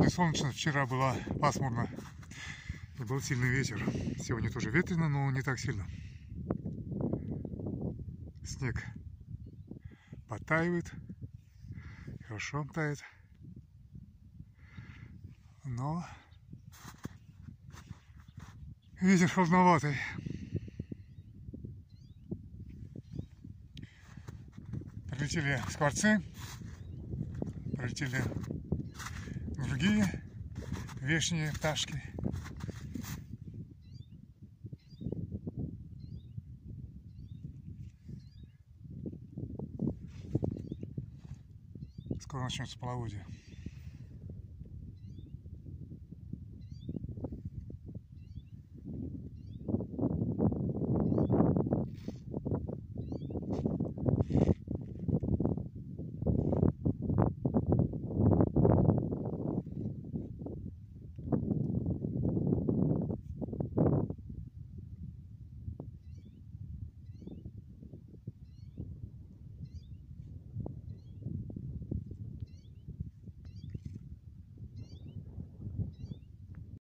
Сегодня солнечно, вчера было пасмурно и был сильный ветер. Сегодня тоже ветрено, но не так сильно. Снег подтаивает, хорошо тает, но ветер холодноватый. Прилетели скворцы, прилетели другие вешние пташки. Скоро начнется половодье.